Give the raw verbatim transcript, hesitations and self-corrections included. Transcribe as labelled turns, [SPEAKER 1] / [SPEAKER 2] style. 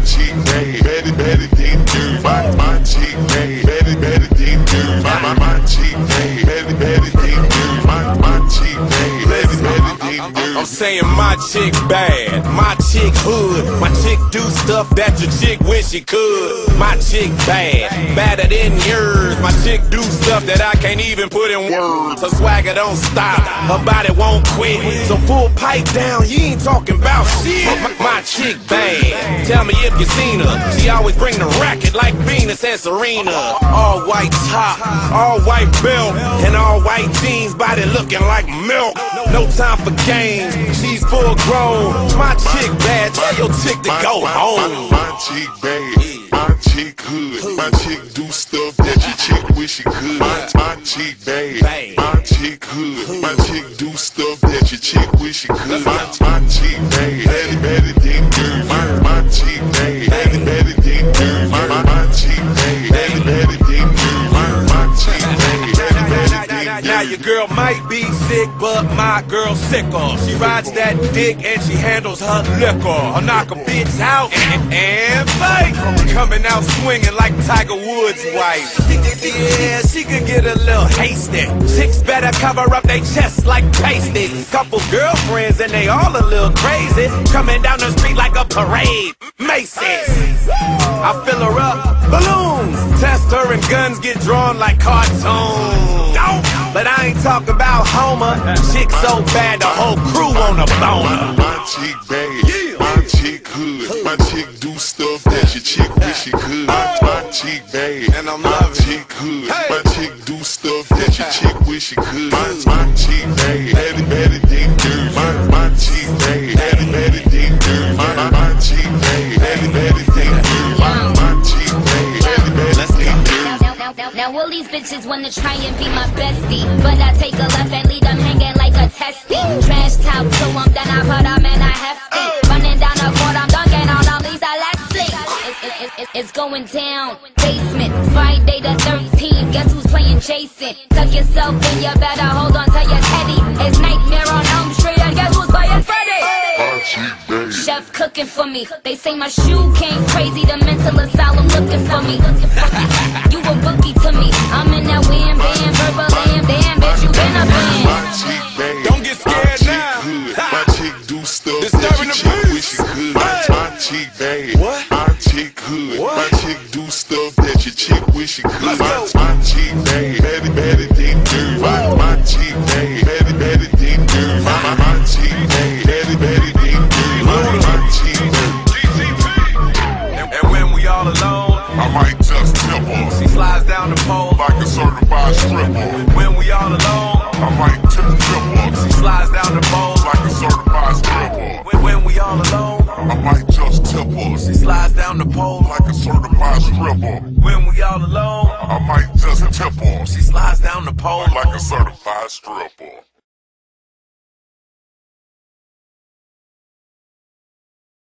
[SPEAKER 1] chick bad, better, better than you. My, my chick bad, better, better than you. My, my, my chick bad, better, better than you. My, my chick bad, better, better than you.
[SPEAKER 2] I'm saying my chick bad, my chick hood. My chick do stuff that your chick wish she could. My chick bad, badder than yours. My chick do stuff that I can't even put in words. Her swagger don't stop, her body won't quit. So full pipe down, you ain't talking about shit. My, my chick bad, tell me if you seen her. She always bring the racket like Venus and Serena. All white top, all white belt, and all white jeans, body looking like milk. No time for games, she's full grown. My chick bad, tell your chick to go home.
[SPEAKER 1] My chick bad, my chick hood. My chick do stuff that your chick wish she could. My, my chick bad, my chick hood. My chick do stuff that your chick wish she could. My, my chick bad, better, better than you. My, my chick bad, better, better than you. My, my, my chick bad, better, better than you. My, my chick bad, better, better than you.
[SPEAKER 2] Now your girl might be sick, but my girl sicker. She rides that dick and she handles her liquor. I'll knock a bitch out and, and fight. Coming out swinging like Tiger Woods' wife. Yeah, she could get a little hasty. Chicks better cover up their chests like pasties. Couple girlfriends and they all a little crazy. Coming down the street like a parade. Macy's. I fill her up, balloons. Test her and guns get drawn like cartoons. But I ain't talking about Homer. Chick so bad the whole crew on a boner.
[SPEAKER 1] My chick bad, my chick hood. My chick do stuff that your chick wish she could. My, my chick bad,
[SPEAKER 2] and I'm
[SPEAKER 1] my
[SPEAKER 2] loving
[SPEAKER 1] chick hood. My chick do stuff that your chick wish she could. My, my chick bad, better, better than you. My, my chick bad, better, better than you. My, my, my chick bad, better, better than you. My, my chick bad, better, better than you.
[SPEAKER 3] Now all these bitches wanna try and be my bestie, but I take a left and leave them hanging like a testy. Trash talk to them, then I put them in a hefty. Running down the court, I'm dunking on them, Lisa Leslie. It, it, it, it, it's going down. Basement, Friday the thirteenth. Guess who's playing Jason? Tuck yourself in, you better hold on to your teddy. It's Nightmare on Elm Street, and guess who's playing Freddy? Chef cooking for me. They say my shoe came crazy. The mental asylum looking for me. You a bookie to me. I'm in that wham bam, verbal lamb. Damn, bitch, you been a band.
[SPEAKER 2] Don't get scared now.
[SPEAKER 1] My chick do stuff
[SPEAKER 2] Disturbing
[SPEAKER 1] that
[SPEAKER 2] the
[SPEAKER 1] your chick wish
[SPEAKER 2] peace.
[SPEAKER 1] she could. My, my chick bad,
[SPEAKER 2] What?
[SPEAKER 1] my chick hood.
[SPEAKER 2] What?
[SPEAKER 1] My chick do stuff that your chick wish she could.
[SPEAKER 2] Let's
[SPEAKER 1] My,
[SPEAKER 2] go.
[SPEAKER 1] my chick bad, better, better than you. My, my chick bad, better, better than you. My, my, my chick bad, better, better than you. My, my chick bad.
[SPEAKER 2] And, and when we all alone,
[SPEAKER 1] I might just tip her
[SPEAKER 2] she slides down the pole.
[SPEAKER 1] like a certified stripper.
[SPEAKER 2] When we all alone,
[SPEAKER 1] I might tip tip her
[SPEAKER 2] she slides down the pole.
[SPEAKER 1] like a certified stripper.
[SPEAKER 2] When, when we all alone,
[SPEAKER 1] I might just tip her
[SPEAKER 2] she slides down the pole.
[SPEAKER 1] like a certified stripper.
[SPEAKER 2] When we all alone,
[SPEAKER 1] I might just tip her
[SPEAKER 2] she slides down the pole.
[SPEAKER 1] like a certified stripper.